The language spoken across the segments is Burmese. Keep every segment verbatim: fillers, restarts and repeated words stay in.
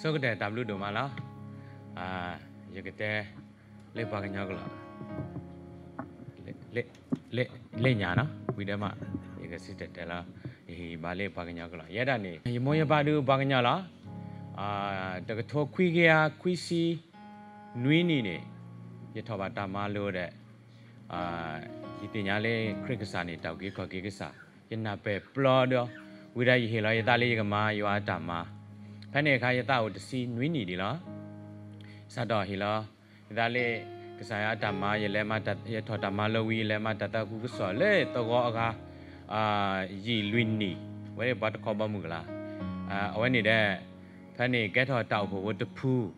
so cái W đồ mà lo à giờ cái té lấy ba cái nhau cái lấy lấy lấy nhà nó bây giờ mà cái sự tệ là thì ba lấy ba cái nhau cái giờ đó này giờ mỗi giờ ba đứa ba cái nhau là à cái thô quy kia quy si nuôi nỉ này giờ thọ ba ta mà lừa đấy à cái tiền nhà lấy cricket sa này tàu cái coi cái sa cái nào về plo đó bây giờ hiện là ta lấy cái mà yêu ta mà phải này khai ta ở si nuôi nỉ đi lo sau đó hiện là ta lấy cái sa ta mà giờ lấy mà ta giờ thọ ta mà lâu vì lấy mà ta ta cũng sợ lấy tao gọi cái à gì nuôi nỉ vậy bắt khó bao nhiêu là à ở này đấy phải này cái thọ tàu của vật phu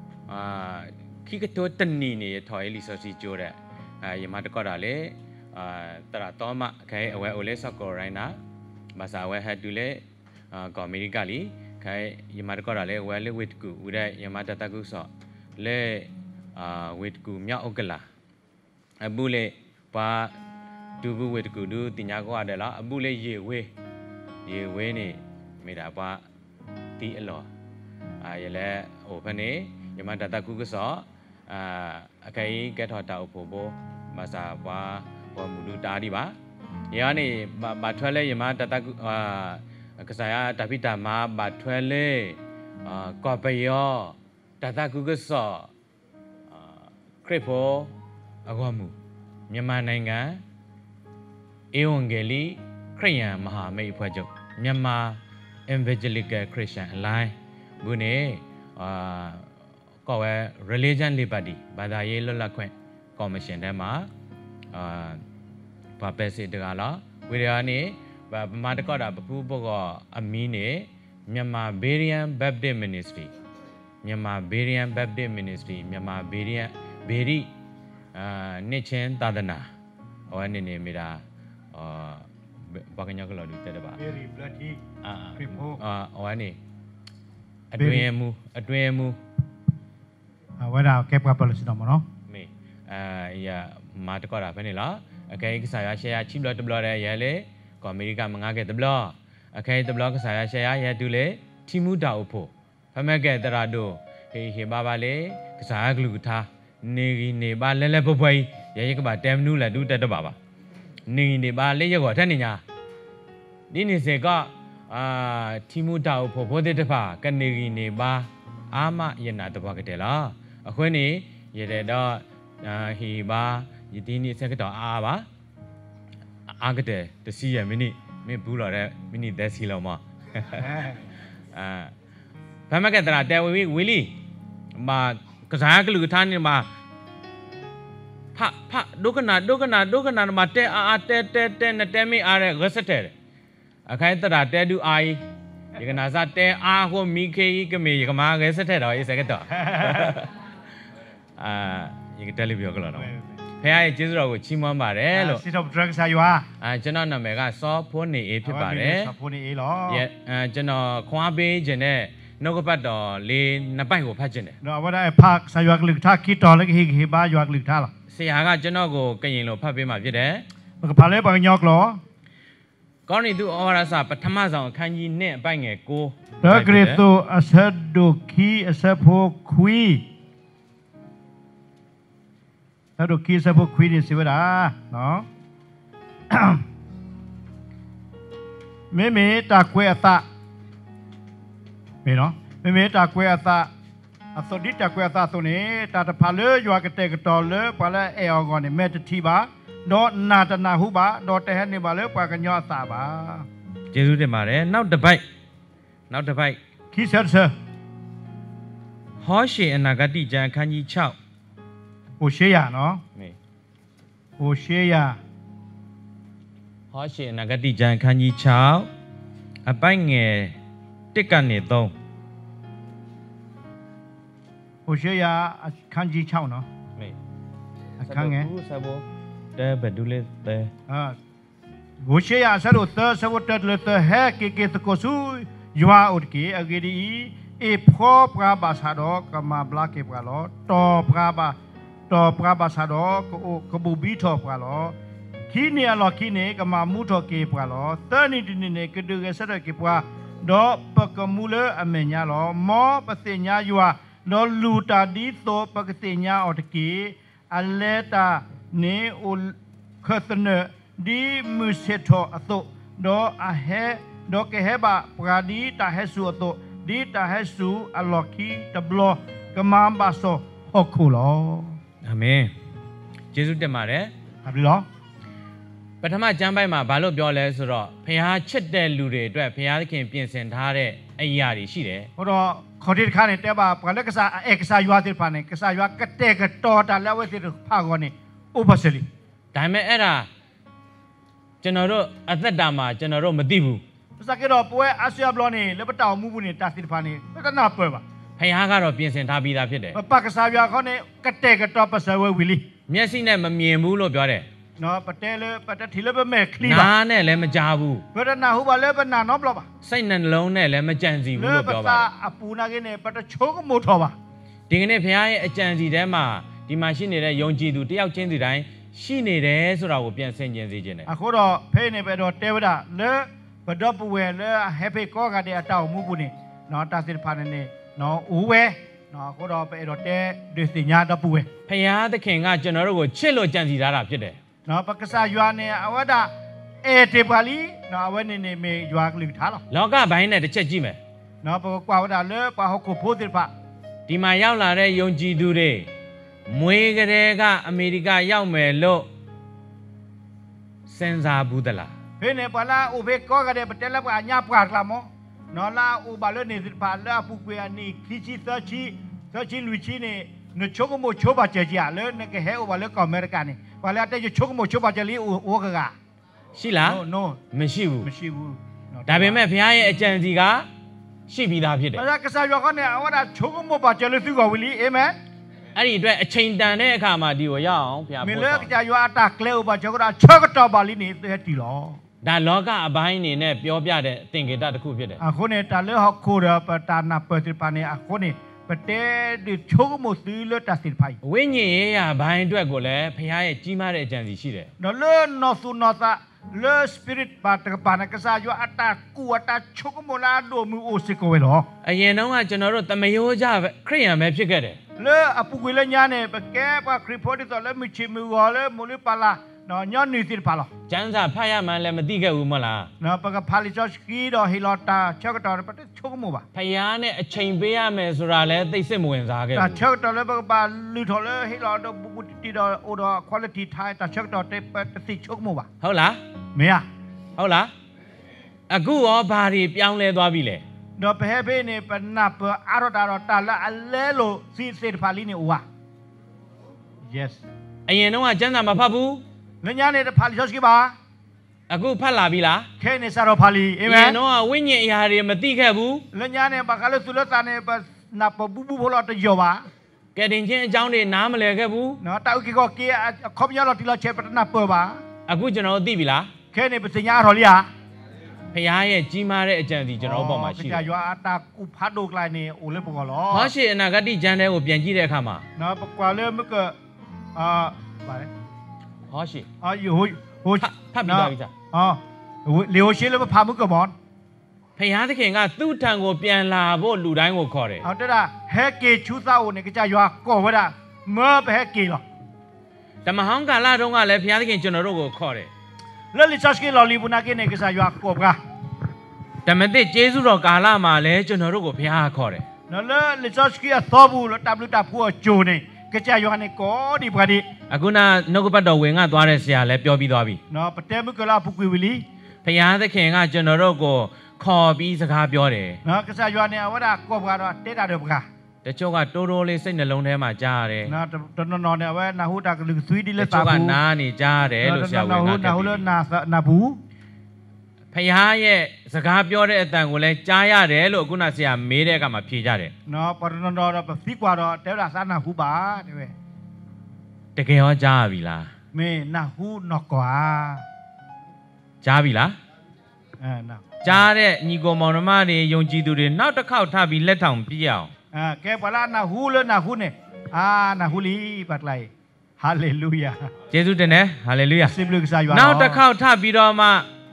à khi cáiตัวตันนี่เนี่ยถอยลิซอสิจูได้อ่ายมาตะก็ได้เลยอ่าตระตอมะใครเอาไว้โอเลสก็ไรนะภาษาไว้ให้ดูเลยอ่าก็อเมริกาลีใครยมาตะก็ได้เลยไว้เลยเวทกูอุได้ยมาตะตะกุสอเลยอ่าเวทกูเมียโอกละอบุเลยปาดูบุเวทกูดูติญาก็ได้ละอบุเลยเยเวเยเวนี่ไม่ได้ปาตีอลออ่ายแลโอพันนี่ยมาตะตะกุสออ่าใครแกถอดตาอุปโภคภาษาว่าว่ามุดูตาดีบ้าอย่างนี้บาดทวเลยยมาตตะอ่ากษายาตาพิตามาบาดทวเลยอ่ากอปยอตตะกุกษออ่าคริปโพอากวมุမြန်မာနိုင်ငံဧဝံဂေလိခရစ်ယာန်မဟာမိတ်အဖွဲ့ချုပ်မြန်မာ Evangelical Christian Alliance ဘုနေอ่าก็ว่า religion liberty ဘာသာရေးလွတ်လပ်ခွင့်ကော်မရှင်ထဲမှာအာဘာပဲစစ်တကလားဝီရယာနေဘာမာတကောတာပပူဘောကအမီးနေမြန်မာ Berean Baptist Ministry မြန်မာ Berean Baptist Ministry မြန်မာ Berean ဘေရီအာနှစ်ချင်းသာသနာဟောနေနေမိတာအာဘာကညကလောဒီတဲ့ပါ Very bloody အာ people အာဟောနေအတွင်မူအတွင်မူว่าเราเก็บกับpolicy ดอมเนาะမေအာရမာတကောတာဖဲနေလားအခဲကစားရရှယ်ယာချိဘလတဘလရဲရဲလေကောအမေရိကမငါကဲတဘလအခဲတဘလကစားရရှယ်ယာရဲတူလေထီမူတာအဖို့ဖမက်ကဲတရာတို့ဟေဟေပါပါလေကစားရကလူထားနေကြီးနေပါလဲလဲပပွိုင်းရဲရဲကပါတဲမနူးလဲတူတက်တော့ပါပါနေကြီးနေပါလေရက်ကောထက်နေညာဒီနေစေကအာထီမူတာအဖို့ဘောတဲ့တဖာကနေကြီးနေပါအာမယနာတဘကတဲ့လားအခုနေရတဲ့တော့ဟီပါယတိနေဆက်ကတော့အာပါအာကတဲ့တစီရမိနိမင်းဘူးလာတဲ့မိနိသက်စီလောမအာဘာမကတရာတဲဝီဝီလီမာကစားကလူထားနေမှာဖဖဒုက္ခနာဒုက္ခနာဒုက္ခနာမှာတဲအာတဲတဲတဲနဲ့တဲမိအားတဲ့ရစတဲ့အခိုင်တရာတဲဒူအာဒီကနာစားတဲအာဟိုမိခေကမေကမာရစတဲ့တော့အေးစကတော့အာဒီကတယ်လီပြောကြလားနော်ဖះရဲ့ကျေးဇူးတော်ကိုချီးမွမ်းပါတယ်လို့ Seat of Drug ဆာယူဟာအာကျွန်တော်နာမည်ကစောဖိုးနေအေးဖြစ်ပါတယ်စောဖိုးနေအေးလောရဲ့အဲကျွန်တော်ခွားပေးခြင်းနဲ့နှုတ်ကပတ်တော်လေးနှစ်ပိုက်ကိုဖတ်ခြင်းတယ်နော်ဘာလဲဖာဆာယူကลึกထားခိတော်လည်းဟိဟိဘာယူကลึกထားလားဆရာကကျွန်တော်ကိုကရင်လိုဖတ်ပေးမှဖြစ်တယ်ဘာလဲဘာညောကလောကောင်းနေသူဩဝါဒစာပထမဆုံးအခန်းကြီးနှစ်အပိုက်ငယ်ကိုဒါဂရတိုအဆက်ဒိုခီအဆက်ဖိုခွီအဲ့တော့ကိစ္စဖို့ခွေးနေစီဝတာနော်မေမေတာကွဲအသမေနော်မေမေတာကွဲအသအစောဒီတာကွဲအသဆိုနေတာတဖာလေရွာကတဲ့ကတော်လေပါလဲအေအောကောနေမေတတိပါတော့နာတနာဟုပါတော့တဲ့ဟဲ့နေပါလေပွာကညောအသပါကျေးဇူးတင်ပါတယ်နောက်တစ်ပိုက်နောက်တစ်ပိုက်ခိဆက်ဆာဟောရှင်အနာဂတိကျမ်းခန်းကြီး၆ဟိုရှေးရနော်မေဟိုရှေးရဟောရှင်နဂတိကျမ်းခန်းကြီး၆အပိုက်ငယ်တစ်ကနေ၃ဟိုရှေးရအခန်းကြီး၆နော်မေအခန်းငယ်ဆဘတဲဘဒူလေတဲအာဟိုရှေးရဆရုသဆဝတ်တလတဟဲကေကေတကိုဆူယွာဥဒကေအဂီဒီအေဖောပရာဘာသာတော့ကမဘလာကေပရာလောတောပရာဘာတော်ပရပါစာတော့ကဘူဘီထော်ပရလောခီနီအလောခီနေကမမူထော်ကေပရလောသနီတီနေကဒူရဆက်ကေပရดอปกมูเลอเมญาลอมอปเสญายัวดอลูตาดีโตปกเสญาออตกีอัลเลตาเนโอคสเนดีมุเซโตอโตดออะเฮดอเกเฮบะปราดีตาเฮสุอโตดีตาเฮสุอัลลอคีตบลอกมามบาโซฮอกคูลออาเมนเยซูတက်ပါတယ်ဟုတ်ပြီလားပထမကျမ်းပိုင်းမှာဘာလို့ပြောလဲဆိုတော့ဖခင်ချစ်တဲ့လူတွေအတွက်ဖခင်သခင်ပြင်ဆင်ထားတဲ့အရာတွေရှိတယ်ဟိုတော့ခေါ်တဲ့ခါနဲ့တဲပါဘာလဲကစားเอกစားရွာတဲ့ဖာနဲ့ကစားရွာကတဲ့ကတော်တာလဲဝဲတဲ့ဖာကောနေဥပစလီဒါပေမဲ့အဲ့ဒါကျွန်တော်တို့အသက်တာမှာကျွန်တော်တို့မသိဘူးပစကေတော့ပွဲအာဆီယဘလောနေလက်ပတောင်မှုဘူးနေတာစစ်ဖာနေကနာပွဲပါဖခင်ကတော့ပြင်ဆင်ထားပြီးသားဖြစ်တယ်ပကစားရွာခေါနေကတဲ့ကတော်ပစဝဲဝီလီမျက်စိနဲ့မမြင်ဘူးလို့ပြောတယ်နော်ပတဲလေပတထီလေပမဲခလီပါနားနဲ့လည်းမကြားဘူးဘယ်နာဟုပါလဲပနာနော်ဘလပါစိတ်နှလုံးနဲ့လည်းမကြံစီဘူးလို့ပြောပါတယ်အပူနာကနေပတချိုးကမို့ထောပါဒီကနေ့ဖခင်ရဲ့အကြံစီထဲမှာဒီမှာရှိနေတဲ့ယုံကြည်သူတယောက်ချင်းစီတိုင်းရှိနေတယ်ဆိုတာကိုပြန်ဆင်ခြင်စေခြင်းတယ်အခုတော့ဖေးနေပဲတော့တဲဝဒလေဘဒပဝဲလေဟေဖေကောကတဲ့အတောက်မှုဘူးနေနော်တာစစ်ဖာနေနော်ဦးဝဲနော်အခုတော့ပဲတော့တဲဒီစညာတပူဝဲဖခင်သခင်ကကျွန်တော်တို့ကိုချစ်လို့ကြံစီထားတာဖြစ်တယ်နော်ပကစားရွာနေအဝဒအေတေပါလီနော်အဝနေနေမေရွာကလေးထားလို့လောကဘိုင်းနဲ့တစ်ချက်ကြည့်မယ်နော်ပကွာဝဒလေပဟခုဖိုးတိဖဒီမှာရောက်လာတဲ့ယုံကြည်သူတွေမွေးကလေးကအမေရိကရောက်မယ်လို့စဉ်းစားဘူးသလားဖေနေပလာဥဘေကောကတဲ့ပတဲလပညာပွားကလာမောနော်လာဥဘလနေစစ်ပါလာပုကွေအနီခီချီသချီသချီလူချီနေနချိုကမိုချိုပါကြကြလေနကဟဲဥဘလကောအမေရိကနေဘာလဲတဲ့ချိုကမိုချိုပါကြလီအိုကကရှိလား no မရှိဘူးမရှိဘူးဒါပေမဲ့ဘုရားရဲ့အကြံစီကရှိပြီးသားဖြစ်တယ်ဘာကစားရွာကနေအဝဒချိုကမိုပါကြလီသူကဝလီအာမင်အဲ့ဒီအတွက်အချိန်တန်တဲ့အခါမှာဒီကိုရအောင်ဘုရားပို့တော့မင်းလည်းကြာရွာအတာကလဲဥပါကျောကချောကတော့ပါလီနေတဲ့တီလောဒါလောကအပိုင်းနေနဲ့ပြောပြတဲ့သင်္ကေတတစ်ခုဖြစ်တယ်အခုနေတာလေဟောခိုရပတာနာပတိပါနေအခုနေပတဲဒီချိုကမိုစီလတစစ်ဖိုင်ဝိညာဉ်ရေးရာဘိုင်းအတွက်ကိုလည်းဘုရားရဲ့ကြီးမားတဲ့အကြံစီရှိတယ်နော်လေနော်ဆူနော်သာလေစပိရစ်ပါတကပါနကစားရွာအတာကူအတာချိုကမိုလာဒိုမူအိုစကိုဝဲလောအရင်တော့ကကျွန်တော်တို့တမယိုးကြခရိယံပဲဖြစ်ခဲ့တယ်လေအပူကွေလညာနေပကဲပါခရီဖိုဒီတော်လေမချီမူဝါလေမိုလီပါလာနော်ညနေစစ်ပါလားကျန်းစာဖတ်ရမှန်းလည်းမသိခဲ့ဘူးမလားနော်ပကဖာလီချော့စကီတော့ဟီလော်တာချော့တော်ပတချိုးမို့ပါဖယားနဲ့အချိန်ပေးရမယ်ဆိုတာလည်းသိစိတ်မဝင်စားခဲ့ဘူးတာချော့တော်လည်းပကပါလူတော်လည်းဟီလော်တော့ဘူတီတော့အိုတော့ quality ထိုင်တာချော့တော်တဲ့ပတိချိုးမို့ပါဟုတ်လားမရဟုတ်လားအခုရောဘာတွေပြောင်းလဲသွားပြီလဲတော့ဘဲဘဲနေပနပ်အာရတာရတာလာအလဲလို့စီစစ်ဖာလီနေဝါ yes အရင်တော့ကျန်းစာမဖတ်ဘူးလညာနေတဲ့ဖာလီချော့စကီပါအခုဖတ်လာပြီလားခဲနေစားတော့ဖာလီအာမင်အရင်တော့ဝိညာဉ်အရာတွေမသိခဲ့ဘူးလညာနေဘာကလို့သူလတာနေပနပ်ဘူဘူဘောလို့တကြောပါကဲတင်ချင်းအကြောင်းတွေနားမလည်ခဲ့ဘူးနော်တောက်ကြီးကောကေခေါပညလို့တီလို့ချက်ပတနာပေါ်ပါအခုကျွန်တော်သိပြီလားခဲနေပစညာတော်လီဟာဖရားရဲ့ကြီးမားတဲ့အကြံစီကျွန်တော်ဘောမှာရှိတယ်။ရွာအတာကူဖတ်လို့လိုက်နေအိုလေးပကောလော။ဟောရှိအနာဂတိကျမ်းထဲကိုပြန်ကြည့်တဲ့အခါမှာနော်ပကွာလေးမကအာဗါလဲဟောရှိအာယဟိုဟိုဖတ်ပြီးသားပြီသား။အော်လေဟိုရှိလေးဖာမကမောန်ဖရားသခင်ကသူ့ထံကိုပြန်လာဖို့လူတိုင်းကိုခေါ်တယ်။ဟုတ်တယ်လားဟဲကေချူသာကိုနေကြရွာကောဝဒမောဘဲကေလောဓမ္မဟောင်းကာလတုန်းကလည်းဖရားသခင်ကျွန်တော်တို့ကိုခေါ်တယ်လဲလီချာစကီလော်လီဘူနာကေနေကစားရွာကောဘကဓမ္မသစ်ကျေးဇူးတော်ကာလမှာလည်းကျွန်တော်တို့ကိုဘုရားခေါ်တယ်နော်လေလီချာစကီအသောဘူးလို့တပ်လို့တပ်ဖို့ဂျိုနေကြရွာနေကောဒီဘာဒီအခုနနှုတ်ကပတ်တော်ဝင်ကသွားတဲ့ဆရာလည်းပြောပြီးသွားပြီနော်ပတဲမကလာဖူကွေဝီလီဘုရားသခင်ကကျွန်တော်တို့ကိုခေါ်ပြီးစကားပြောတယ်နော်ကစားရွာနေဝဒကောဘကတော့တဲတာတော့ဘကတချို့ကတိုးတိုးလေးစိတ်နှလုံးထဲမှာကြားရတယ်နော်တော်တော်နော်နေဝဲနာဟုတာကလူသွီးဒီလက်ပါဘူးတချို့ကနားနေကြားရတယ်လို့ဆရာဝန်ကပြောနာဟုလို့နာနာဘူးဖရားရဲ့စကားပြောတဲ့အတန်ကိုလည်းကြားရတယ်လို့ခုနဆရာမေးတဲ့အခါမှာဖြေကြတယ်နော်ပရဏတော်တော့ဖိကွာတော့တဲတာစားနာဟုပါတဲ့ပဲတကယ်ရောကြားပြီလားမင်းနာဟုနော်ကွာကြားပြီလားအဲနာကြားတဲ့ညီကိုမောင်နှမတွေယုံကြည်သူတွေနောက်တစ်ခေါက်ထပ်ပြီးလက်ထောင်ပြရအောင်အဲကဲပလာနာဟုလို့နာဟုနေအာနာဟုလီပတ်လိုက်ဟာလေလုယာယေရှုတင်တယ်ဟာလေလုယာစင်ဘလုကစားရွာနောက်တစ်ခေါက်ထပ်ပြီးတော့မှ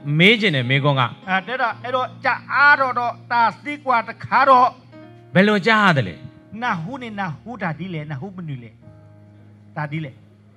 မေးခြင်းနဲ့မေးခွန်းကอ่าတဲ့တော့အဲ့တော့ကြာအားတော့တော့တာစီကွာတခါတော့ဘယ်လိုကြားရတယ်လဲနာဟုနေနာဟုတာဒီလေနာဟုမနူလေတာဒီလေ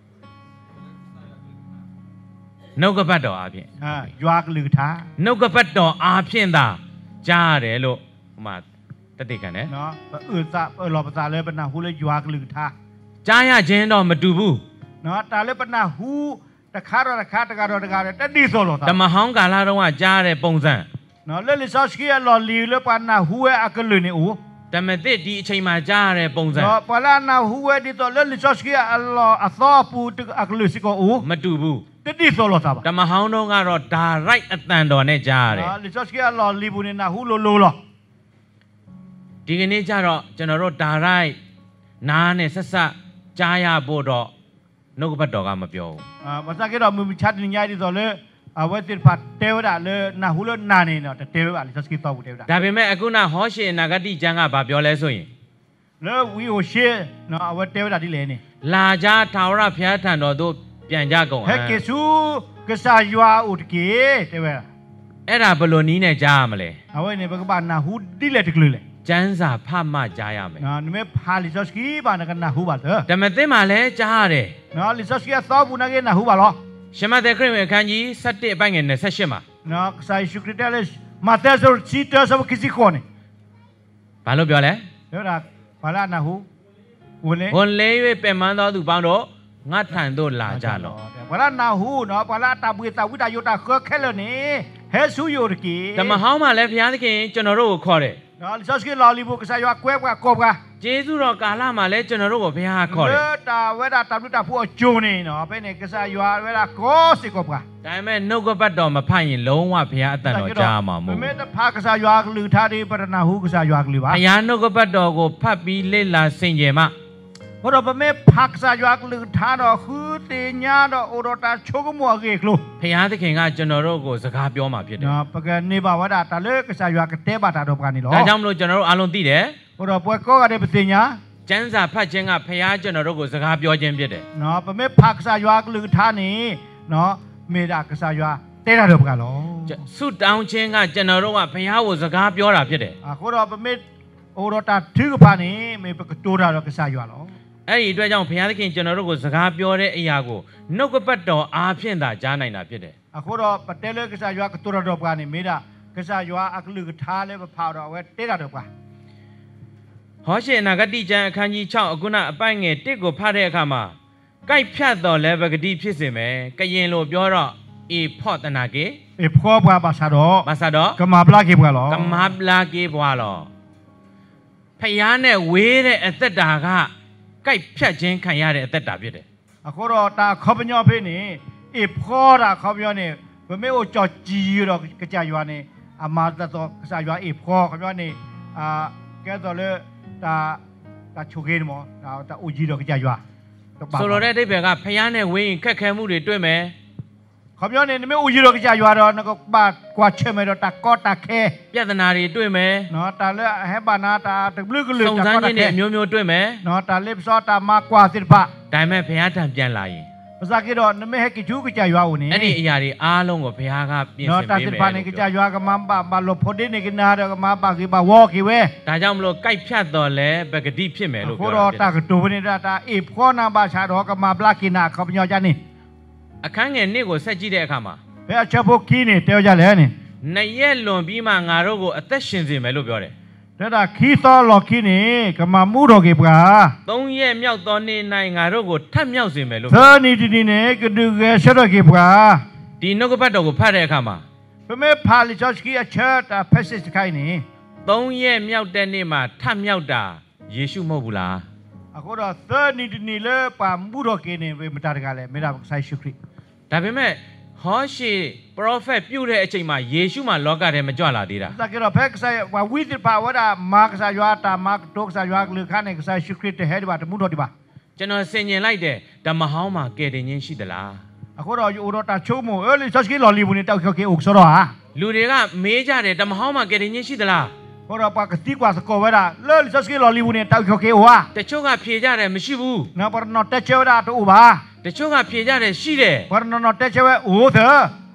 နှုတ်ကပတ်တော်အားဖြင့်อ่าရွာကလူထားနှုတ်ကပတ်တော်အားဖြင့်သာကြားရတယ်လို့ဟိုမှာတတိကန်တယ်เนาะเออซะเออรอภาษาเลยปนาหูเลยရွာကလူထားကြားရခြင်းတော့မတူဘူးเนาะตาเลยปนาหูตะคาတော့ตะคาตะคาတော့ตะคาตะติဆိုလို့ဓမ္မဟောင်းကာလတုန်းကကြားတဲ့ပုံစံเนาะเลลิซอสกี้ลอลีเลยปนาหูเออะกลุนี่โอဓမ္မသစ်ဒီအချိန်မှာကြားရတဲ့ပုံစံเนาะปลานาหูเอดิตอเลลิซอสกี้อัลลอฮ์อะซอปูตะอะกลุสิโกโอမတူဘူးติติဆိုလို့ซะပါဓမ္မဟောင်းတုန်းကတော့ဒါရိုက်အတန်တော်နဲ့ကြားရတယ်เนาะลิซอสกี้ลอลีบูนี่นาหูโลโลလို့ဒီကနေ့ကျတော့ကျွန်တော်တို့ဒါရိုက်နားနဲ့ဆက်ဆက်ကြားရဖို့တော့နှုတ်ကပတ်တော်ကမပြောဘူးอ่าภาษากี้တော့มือชัดนี่ญาติဆိုလေအဝတ်တိဖတ်တေဝဒလေနာဟုလနာနေတော့တေဝပါလိဇစကီတော့ဘူးတေဝဒဒါပေမဲ့အခုနဟောရှင်နာဂတိကျမ်းကဘာပြောလဲဆိုရင်လေဝီဟိုရှေနော်အဝတ်တေဝဒဒီလေနေလာကြထာဝရဘုရားထံတော်သို့ပြန်ကြကုန်ဟဲ့ကေဆူကစားယွာဥတကေတေဝဒအဲ့ဒါဘယ်လိုနည်းနဲ့ကြားရမလဲအဝတ်နေဘကဘာနာဟုဒီလေတကလူလေကျမ်းစာဖတ်မှကြားရမယ်နော်နမေဖာလိဇစကီဘာနကနာဟုပါတော့ဓမ္မသစ်မှာလည်းကြားရတယ်နော်လိဇစကီသောဘူးနကေနာဟုပါလောရှမသက်ခရစ်ဝင်အခန်းကြီး၁၁အပိုင်းငယ်၂၈မှာနော်ဆိုင်ရှုခရစ်တဲလေမာသဲဆိုစီတဲဆိုကစီခေါနေဘာလို့ပြောလဲပြောတာဘာလာနာဟုဝင်လေဝန်လဲ၍ပင်ပန်းသောသူပေါင်းတို့ငါထံသို့လာကြလော့ဘာလာနာဟုနော်ဘာလာတာပွေတာဝိတာယိုတာခခဲလို့နေဟဲဆူယိုတကေဓမ္မဟောင်းမှာလည်းဘုရားသခင်ကျွန်တော်တို့ကိုခေါ်တယ်နော်လိဇစကီလော်လီဘူကစားယွာကွဲကွာကောကွာကျေးဇူးတော်ကာလမှာလည်းကျွန်တော်တို့ကိုဘုရားခေါ်တယ်လေတာဝဲတာတာပုတာဖို့အကျုံနေနော်ဘယ်နဲ့ကစားယွာဝဲတာကောစီကောကွာဒါပေမဲ့နှုတ်ကပတ်တော်မဖတ်ရင်လုံးဝဘုရားအတန်တော်ကြားမှာမဟုတ်ဘယ်ဘူးမဲ့တဖာကစားယွာကလူထားဒီပရနာဟုကစားယွာကလူပါဘုရားနှုတ်ကပတ်တော်ကိုဖတ်ပြီးလေ့လာဆင်ခြင်မှဟိုတော့ဘယ်မဲ့ဖာကစားယွာကလူထားတော့ခူတင်ညာတော့အိုတော့တာချိုးကမောကေကလို့ဘုရားသခင်ကကျွန်တော်တို့ကိုစကားပြောမှာဖြစ်တယ်နော်ပကနေပါဝတာတလေကစားယွာကတဲပါတာတော့ပကနေလို့ဒါကြောင့်မလို့ကျွန်တော်တို့အားလုံးသိတယ်ဟိုတော့ပွဲကောကတဲ့ပစညာကျမ်းစာဖတ်ခြင်းကဘုရားကျွန်တော်တို့ကိုစကားပြောခြင်းဖြစ်တယ်နော်ဘယ်မဲ့ဖာကစားယွာကလူထားနေနော်မေတာကစားယွာတဲတာတော့ပကလို့ဆုတောင်းခြင်းကကျွန်တော်တို့ကဘုရားကိုစကားပြောတာဖြစ်တယ်အခုတော့ဗမေဟိုတော့တာထီကပါနေမေပကတိုးတာတော့ကစားရွာလောအဲ့ဒီအတွက်ကြောင့်ဘုရားသခင်ကျွန်တော်တို့ကိုစကားပြောတဲ့အရာကိုနှုတ်ကပတ်တော်အားဖြင့်သာကြားနိုင်တာဖြစ်တယ်အခုတော့ပတဲလေကစားရွာကတိုးတာတော့ကနေမေတာကစားရွာအကလူကထားလဲမဖောက်တော့ဝဲတဲတာတော့ကွာဟောရှင်အနာဂတိကျမ်းအခန်းကြီး၆အခုနအပိုင်ငယ်၁ကိုဖတ်တဲ့အခါမှာကြိုက်ဖြတ်တော်လဲပဂတိဖြစ်စေမယ်ကရင်လိုပြောတော့အေဖော့တနာကေအေဖောပွားပါစားတော့မဆာတော့ကမာပလာကေပွားလောကမဘလာကေဘွာလောဖယားနဲ့ဝေးတဲ့အသက်တာကကြိုက်ဖြတ်ခြင်းခံရတဲ့အသက်တာဖြစ်တယ်အခုတော့တာခေါပညောဖေးနေအေဖောတာခေါပညောနေဗမေကိုကြော်ကြီးတော့ကကြရွာနေအမာတတော့ကစားရွာအေဖောခေါပညောနေအာကဲတော့လေတာတာချိုကေမောတာတာအိုကြီးတော့ကကြရွာဆိုလိုတဲ့အဓိပ္ပာယ်ကဖယားနဲ့ဝေးရင်ခက်ခဲမှုတွေတွေ့မယ်ခေါပြောနေနမေဦးကြီးတော့ကြာရွာတော့ငါကပါကွာချဲမဲတော့တာကောတာခဲပြဿနာတွေတွေ့မယ်နော်တာလဲဟဲဘာနာတာတဘလကလူစုံတာစမ်းကောတာခြင်းတွေခဲအမျိုးမျိုးတွေ့မယ်နော်တာလိပစောတာမကွာစစ်ဖာဒါပေမဲ့ဘုရားထံပြန်လာရင်ပစာကေတော့နမေဟဲကကျူကကြာရွာဦးနေအဲ့ဒီအရာတွေအားလုံးကိုဘုရားကပြင်ဆနော်င်တာပေးစစ်မယ်ဖာနေကကြာရွာကမဘာဘာလို့ဖိုဒေနေကနာတော့ကမဘာကေဘာဝေါ်ကေဝဲဒါကြောင့်မလို့ကြိုက်ဖြတ်တော်လဲပဂတိဖြစ်မယ်လို့ခိုးပြောတော့တာတာကတူနေတာတာအေဖောနာဘာချာတော့ကမဘလာကိနာခေါပညောကြနေအခန်းငယ်နှစ်ကိုဆက်ကြည့်တဲ့အခါမှာဘယ်အချက်ဖို့ခီးနေတဲကြလဲနေနှစ်ရက်လွန်ပြီးမှငါတို့ကိုအသက်ရှင်စေမယ်လို့ပြောတယ်တဲ့တာခီးသောလော်ခီးနေကမမှုတော်ကေပကာသုံးရက်မြောက်သောနေ့၌ငါတို့ကိုထပ်မြောက်စေမယ်လို့သာနီတီနေကဒူကဲရှရကေပကာဒီနှုတ်ကပတ်တော်ကိုဖတ်တဲ့အခါမှာဘမေဖာလီချော့စကီအချက်တာဖက်စစ်ခိုင်းနေသုံးရက်မြောက်တဲ့နေ့မှာထပ်မြောက်တာယေရှုမဟုတ်ဘူးလားအခုတော့သာနီတီနေလေပါမှုတော်ကေနေမတာတကလည်းမေတာဆိုင်ရှုခရစ်ဒါပေမဲ့ဟောရှိပရောဖက်ပြုတ်တဲ့အချိန်မှာယေရှုမှာလောကထဲမကြွလာသေးတာတကယ်တော့ဖက်ကဆိုင်ဝဝိသပါဝဒမာကစားရွာတာမာဒုကစားရွာကလူခနဲ့ကစားရှုခရစ်တဲ့ဟဲ့ဒီပါတမှုတော်ဒီပါကျွန်တော်ဆင်ញင်လိုက်တယ်ဓမ္မဟောင်းမှာကယ်တင်ခြင်းရှိသလားအခုတော့ယူတော့တာချုံမိုအဲ့လီချော့စကီလော်လီဘူးနေတောက်ခေကေအုပ်စောတော့ဟာလူတွေကမေးကြတယ်ဓမ္မဟောင်းမှာကယ်တင်ခြင်းရှိသလားဟောတော့ပါကတိကွာစကောဝဲတာလဲလီချော့စကီလော်လီဘူးနေတောက်ခေကေဟွာတချို့ကဖြေကြတယ်မရှိဘူးနော်ပါနော်တက်ချေဝတာတူပါတချို့ကဖြေကြတယ်ရှိတယ်ဘာနော်နော်တက်ချေဝဲအိုးသ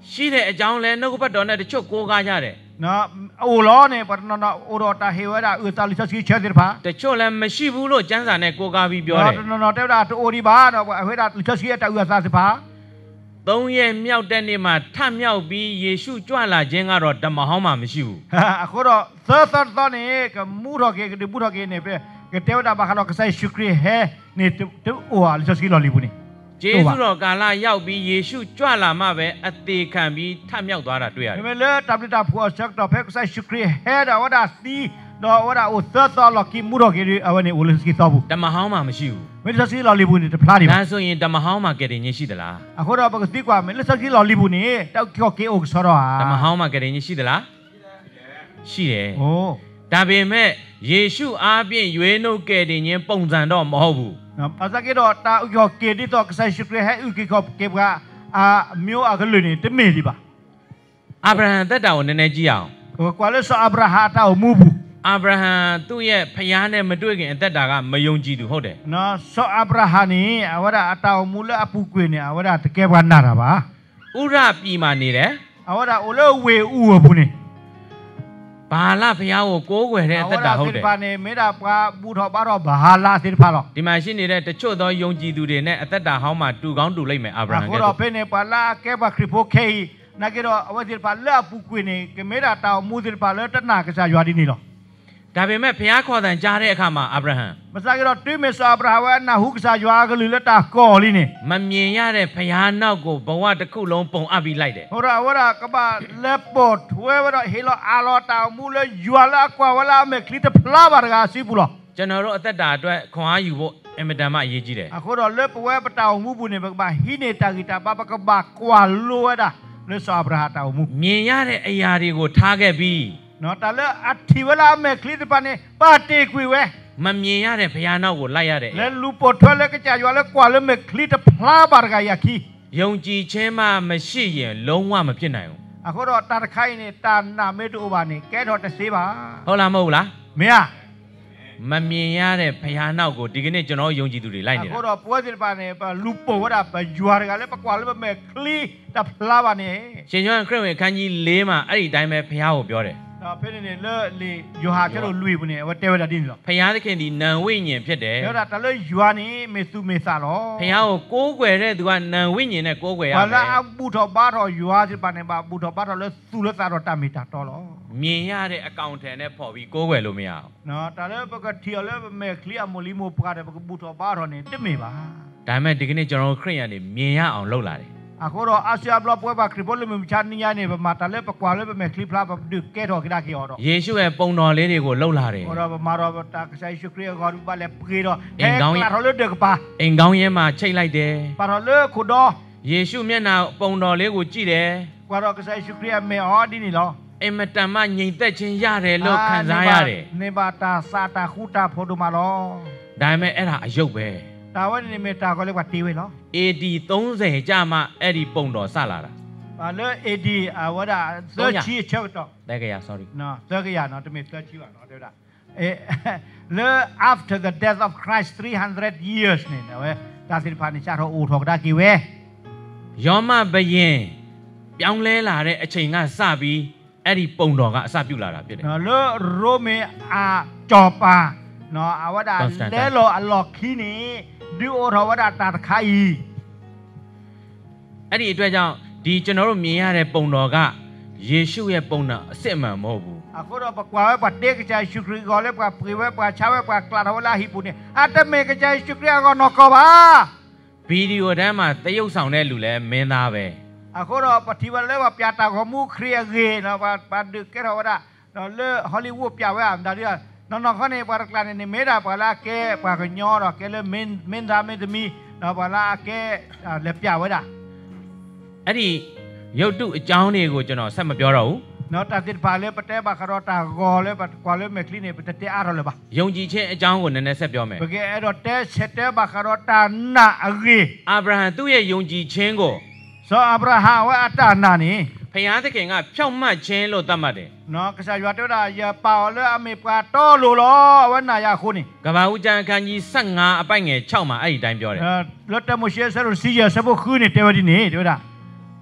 ရှိတဲ့အကြောင်းလဲနှုတ်ဘတ်တော်နဲ့တချို့ကိုးကားကြတယ်နော်အိုလောနေပါနော်နော်အိုတော်တာဟေဝဒါဥတာလိစစီချဲတယ်ပါတချို့လည်းမရှိဘူးလို့ကျမ်းစာနဲ့ကိုးကားပြီးပြောတယ်နော်နော်တဲ့ဒါတိုဒီပါနော်ဟေဒါလိစစီတာဥသာစပါသုံးရက်မြောက်တဲ့နေ့မှာထမြောက်ပြီးယေရှုကြွလာခြင်းကတော့ဓမ္မဟောင်းမှာမရှိဘူးအခုတော့သောသောသောနေကမူတော်ကေကဒီဘူးတော်ကေနေပဲကတဲ့ဒါဘာခလောကဆိုင်ရှုခရီဟဲနေတူအိုလိစစီလော်လီဘူးနေကျေးဇူးတော်ကာလရောက်ပြီးယေရှုကြွလာမှပဲအသေးခံပြီးထမြောက်သွားတာတွေ့ရတယ်။ဒါပေမဲ့လေတပ်လတာဖွာချက်တော့ဖက်ဆိုင်ရှုခရီဟဲဒါဝဒါစီတော့ဝဒါအိုသသောလကီမူတော်ကေအဝနေအိုလစကီသောဘူးဓမ္မဟောင်းမှာမရှိဘူးမင်းစစီလော်လီဘူးနေတဖလားနေဒါဆိုရင်ဓမ္မဟောင်းမှာကယ်တင်ခြင်းရှိသလားအခုတော့ပကတိကွာမင်းစစီလော်လီဘူးနေတောက်ကျော်ကေအိုဆောတော့ဓမ္မဟောင်းမှာကယ်တင်ခြင်းရှိသလားရှိတယ်။အိုးဒါပေမဲ့ယေရှုအားဖြင့်ရွေးနှုတ်ကယ်တင်ခြင်းပုံစံတော့မဟုတ်ဘူးနော်ပါစကေတော့တာဥကျော်ကေဒီတော့ဆိုင်ရှုခရီဟဲဥကေကောကေဘာအာမျိုးအကလွနေတမေဒီပါအာဗြဟံသက်တာကိုနည်းနည်းကြည့်အောင်ဟိုကွာလဲဆိုအာဗြဟာတာကိုမူဘူးအာဗြဟံသူ့ရဲ့ဖျားနဲ့မတွေ့ခင်အသက်တာကမယုံကြည်သူဟုတ်တယ်နော်ဆိုအာဗြဟာနေအဝရအတာကိုမူလဲအပူကွေနေအဝရတကယ်ဘာနာတာပါဥရပြည်မှာနေတယ်အဝရအိုလဲဝေဥဘူးနေဘာလဖျားကိုကိုးကွယ်တဲ့အသက်တာဟုတ်တယ်ဘာနေမေတာပွားဘူးတော့ပါတော့ဘာလာစစ်ဖာတော့ဒီမှာရှိနေတဲ့တချို့သောယုံကြည်သူတွေနဲ့အသက်တာဟောင်းမှာတူကောင်းတူလိမ့်မယ်အာဗြဟံကဲဟိုတော့ဖေနေပါလာကဲဘာခရီဖိုခေနာကေတော့အဝစစ်ပါလာပူကွေနေကမေတာတောင်မူစစ်ပါလဲတနာကစားရွာဒီနေတော့ဒါပေမဲ့ဖျားခေါ်တဲ့ကြားတဲ့အခါမှာအာဗြဟံမစားကေတော့တွေးမစားအာဗြဟဝနာဟုကစားရွာကလူလက်တာကော်လီနေမမြင်ရတဲ့ဖျားနောက်ကိုဘဝတစ်ခုလုံးပုံအပ်ပြီးလိုက်တယ်ဟိုတော့ဝရကဘာလက်ပေါ်ထွဲဝရဟီလောအာလောတာမူလဲရွာလာကွာဝလာမဲခလီတဖလာဘာကစီဘူးလားကျွန်တော်တို့အသက်တာအတွက်ခွန်အားယူဖို့အင်မတန်မှအရေးကြီးတယ်အခုတော့လက်ပွဲပတောင်မှုဘူးနေဘာဟိနေတာဂီတာဘာဘကဘာကွာလိုရတာလဲဆိုအာဗြဟတောင်မှုမြင်ရတဲ့အရာတွေကိုထားခဲ့ပြီးနော်တလဲအထီဝလာမဲခလီတပနေပါတေကွေဝဲမမြင်ရတဲ့ဘုရားနောက်ကိုလိုက်ရတဲ့လဲလူပေါ်ထွက်လဲကကြရွာလဲကွာလဲမဲခလီတဖလားဘာကရခီယုံကြည်ခြင်းမှမရှိရင်လုံးဝမဖြစ်နိုင်ဘူးအခုတော့တာတခိုင်းနေတာနာမေတူဘာနေကဲတော့တစေးပါဟုတ်လားမဟုတ်လားမရမမြင်ရတဲ့ဘုရားနောက်ကိုဒီကနေ့ကျွန်တော်ယုံကြည်သူတွေလိုက်နေတာအခုတော့ပွဲစစ်ပါနေလူပေါ်ဝတာရွာကလည်းပကွာလဲမဲခလီတဖလားဘာနေရှင်ယောဟန်ခရစ်ဝင်ခန်းကြီး၄မှာအဲ့ဒီတိုင်းပဲဘုရားကိုပြောတယ်တော့ဖေနေနေလဲလေယောဟာကျလို့လူဘူးနေဝတဲဝတာတင်းလို့ဖျားသခင်ဒီနံဝိညာဉ်ဖြစ်တယ်ပြောတာတလဲယွာနေမေစုမေစာတော့ဖျားကိုကိုးကွယ်တဲ့သူကနံဝိညာဉ်နဲ့ကိုးကွယ်ရမယ်ဘာလာအဘူတော်ဘာတော်ယွာစီပါနေပါဘူတော်ဘာတော်လဲသူလဲသာတော့တမီတာတော်လို့မြင်ရတဲ့အကောင့်ထဲနဲ့ပေါ်ပြီးကိုးကွယ်လို့မရအောင်နော်တလဲပကတီလဲမဲကလီအမိုလီမိုပကားတယ်ပကဘူတော်ဘာတော်နေတမေပါဒါပေမဲ့ဒီကနေ့ကျွန်တော်ခရစ်ယာန်တွေမြင်ရအောင်လုပ်လာတယ်အခုတော့အာဆီယဘလော့ပွဲပါခရီးဘောလမချန်နီယာနေပါမတာလဲပကွာလဲပဲမဲခလီဖလာပါဒုကဲတော့ကြကြရောယေရှုရဲ့ပုံတော်လေးတွေကိုလှုပ်လာတယ်ဟောတော့မာရောတာကဆိုင်ရှုခရီးကောဘာလဲပြေတော့အင်ကောင်းရောလို့တကပါအင်ကောင်းရဲမှာချိတ်လိုက်တယ်ပါတော့လေခုတော့ယေရှုမျက်နှာပုံတော်လေးကိုကြည့်တယ်ကွာတော့ကဆိုင်ရှုခရီးမဲအော်ဒီနီလောအင်မတန်မှငြိမ်သက်ခြင်းရတယ်လို့ခံစားရတယ်နေပါတာစာတာခုတာဖို့တို့မှာလောဒါပေမဲ့အဲ့ဒါအယုတ်ပဲတာဝနေမေတာကိုလည်းကတီးဝဲနော်အေ ဒီ သုံးဆယ်ကြာမှအဲ့ဒီပုံတော်စလာတာဘာလဲ အေ ဒီ အဝဒါသချီချက်တော့တကယ်ရ sorry နော်တကယ်ရနော်တမေသချီပါနော်တဲ့ဒါအဲလဲ after the death of Christ three hundred years နေနော်ဝဲဒါစီဖာနေချတော့အိုထောက်တာကြီးဝဲယောမဘယင်ပြောင်းလဲလာတဲ့အချိန်ကစပြီးအဲ့ဒီပုံတော်ကအစပြုလာတာဖြစ်တယ်နော်လဲရိုမေအာကြောပါနော်အဝဒါလဲလောအလော်ခီနီဒီအိုထောဝဒါတာတခိုင်အဲ့ဒီအတွက်ကြောင့်ဒီကျွန်တော်တို့မြင်ရတဲ့ပုံတော်ကယေရှုရဲ့ပုံတော်အစစ်အမှန်မဟုတ်ဘူးအခုတော့ပကွာဝဲပတေကကြိုင်ရှုခရီကောလဲပပြေဝဲပချဝဲပကလာထောလာဟိပူနေအတမေကကြိုင်ရှုခရီကောနော်ကောပါဗီဒီယိုတန်းမှာတရုပ်ဆောင်တဲ့လူလဲမင်းသားပဲအခုတော့ပတိဝလဲပပြတာခေါ်မှုခရီကေနော်ပပဒကဲထောဝဒါနော်လေဟောလိဝုဒ်ပြဝဲအမ်ဒါရီနော်နော်ခနဲ့ပါရကလာနေမေတာပါလာကဲပါကညောတော့ကဲလေမင်းမင်းသားမင်းသမီးနော်ပါလာကဲလက်ပြဝဲတာအဲ့ဒီရုပ်တုအကြောင်းတွေကိုကျွန်တော်ဆက်မပြောတော့ဘူးနော်တာတိပါလေပတဲပါခရောတာဂောလေပကွာလေမကလီနေပတဲအားရလေပါယုံကြည်ခြင်းအကြောင်းကိုနည်းနည်းဆက်ပြောမယ်ဘကဲအဲ့တော့တဲချက်တဲပါခရောတာနာအဂေအာဗြဟံသူ့ရဲ့ယုံကြည်ခြင်းကိုဆိုအာဗြဟံဝအတာနာနေဖျားသခင်ကဖြောင့်မတ်ခြင်းလို့သတ်မှတ်တယ်နော်ကစားရွာတော့တာရပါလေအမေပါတော်လို့လောဝနာရခုနေကဘာဦးကျန်ခန်းကြီးဆယ့်ငါအပိုက်ငယ်၆မှာအဲ့ဒီတိုင်းပြောတယ်လွတ်တမရှေဆရစီရဆဘခုနေတဲဝဒီနေတို့တာအ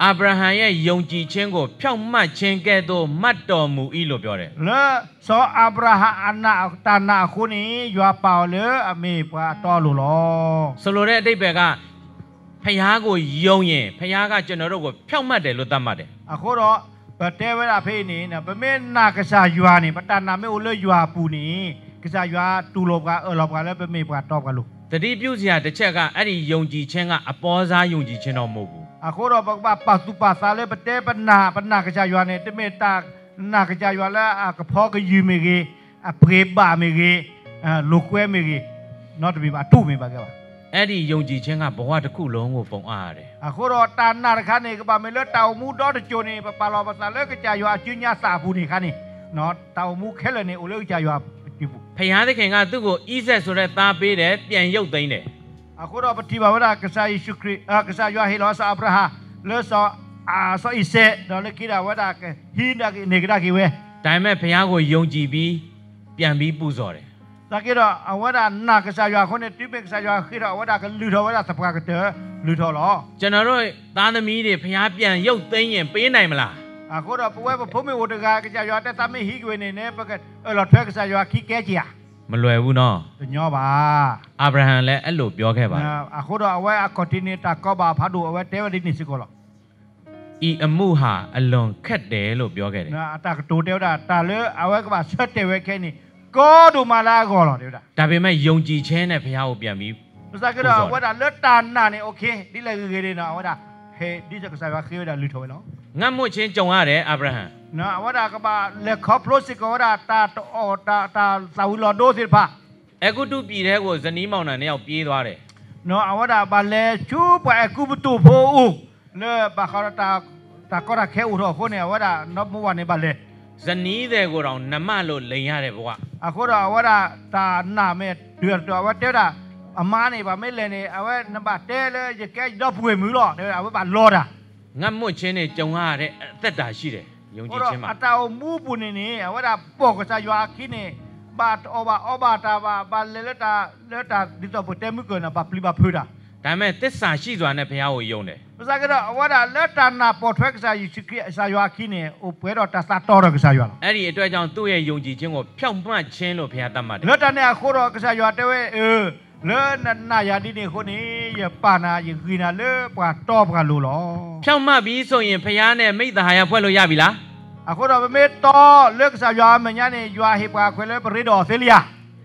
အာဗြဟံရဲ့ယုံကြည်ခြင်းကိုဖြောင့်မတ်ခြင်းကဲ့သို့မှတ်တော်မူ၏လို့ပြောတယ် le so Abraham anak tanah aku ni jua pau le ame pa to lu lo ဆိုလိုတဲ့အဓိပ္ပာယ်ကဖျားကိုယုံရင်ဖျားကကျွန်တော်တို့ကိုဖြောင့်မတ်တယ်လို့သတ်မှတ်တယ် aku ro te we la phe ni na pe me na ka sa jua ni pa tanah me o le jua pu ni ka sa jua tu lo ka e lo ka le pe me pa to ka lu တတိပြုစရာတစ်ချက်ကအဲ့ဒီယုံကြည်ခြင်းကအပေါ်စားယုံကြည်ခြင်းတော့မဟုတ်ဘူး aku ro pa pa tu pa sa le pe te pa na pa na ka sa jua ni te me ta na ka sa jua la ka pho ka yu me ge a pre ba me ge lo kwe me ge not be ba tu me ba ka အဲ့ဒီယုံကြည်ခြင်းကဘဝတစ်ခုလုံးကိုပုံအားရတယ် aku ro tanah ka ni ka ba me le tau mu do de jo ni pa pa lo pa sa le ka sa jua chu nya sa pu ni ka ni no tau mu khe le ni o le sa jua ဖျားသခင်ကသူ့ကိုဣဇက်ဆိုတဲ့သားပေးတယ်ပြန်ရုပ်သိမ်းတယ် aku ro pa ti ba wa ka sa Yesus Kri ka sa jua hi lo sa Abraham le so a so ise do le ki da wa da ke hi da ki ne ka ki we ဒါပေမဲ့ဖျားကိုယုံကြည်ပြီးပြန်ပြီးပူဇော်တယ် ta ki ro a wa da na ka sa jua ko ne ti be ka sa jua ki ro wa da ka lu tho wa da sa pa ka te lu tho lo ကျွန်တော်တို့သားသမီးတွေဖျားပြန်ရုပ်သိမ်းရင်ပေးနိုင်မလား aku ro pa we pa pho me wo de ga ka sa jua te ta me hi ki we ne ne pa ka e lo thwe ka sa jua ki ke ji a မလွယ်ဘူးနော် to nyo ba အာဗြဟံလည်းအဲ့လိုပြောခဲ့ပါ aku ro a we a continue ta ko ba pha du a we te wa di ni si ko lo ဤအမှုဟာအလွန်ခက်တယ်လို့ပြောခဲ့တယ် na ta ka to te da ta le a we ka ba set te we ke ni ko du ma la ko lo de da ဒါပေမဲ့ယုံကြည်ခြင်းနဲ့ဖျားကိုပြန်ပြီး sa ki ro wa da le ta na ni okay di le ge ge na wa da he di sa ka sa wa ki da lu tho we lo ငတ်မွတ်ခြင်းကြုံရတယ်အာဗြဟံ na wa da ka ba le kho plo si ko da ta to o ta ta sa wu lo do si pha အခုတုပြည်ထဲကိုဇနီးမောင်နှံနှစ်ယောက်ပြေးသွားတယ် no a wa da ba le chu pa e ku bu tu pho u le ba kha ta ta ko da khe u ro ko ne wa da no mu wa ne ba le ဇနီးတဲ့ကိုတောင်နမလို့လိန်ရတဲ့ဘဝ a ko da wa da ta na me du to wa te da a ma ne ba me le ne a wa na ba te le ye ke do pwe mu lo de a wa ba lo da ငတ်မွတ်ခြင်းနဲ့ကြုံရတဲ့အသက်တာရှိတယ်ယုံကြည်ခြင်းမှာ a ta o mu pu ne ni a wa da po ko sa ywa ki ne ba o ba o ba ta ba ba le le ta le ta di to po te mu ko na ba pli ba phu da ဒါပေမဲ့သစ္စာရှိစွာနဲ့ဘုရားကိုယုံတယ် sa ke da wa da le ta na po thwe ka sa yu ki sa ywa ki ne o pwe do ta sa to do ka sa ywa အဲ့ဒီအတွက်ကြောင့်သူ့ရဲ့ယုံကြည်ခြင်းကိုဖြောင့်မတ်ခြင်းလို့ဘုရားသတ်မှတ်တယ် le ta ne a ko do ka sa ywa te we e le na na ya di ne ko ni ye pa na ye gi na le pa to pa lo lo ဖြောင့်မတ်ပြီးဆိုရင်ဘုရားနဲ့မိတ္တဟာယဖွဲ့လို့ရပြီလား a ko do me to le ka sa ywa me nya ne ywa he pa khwe le pri do se lia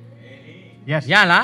yes ရလား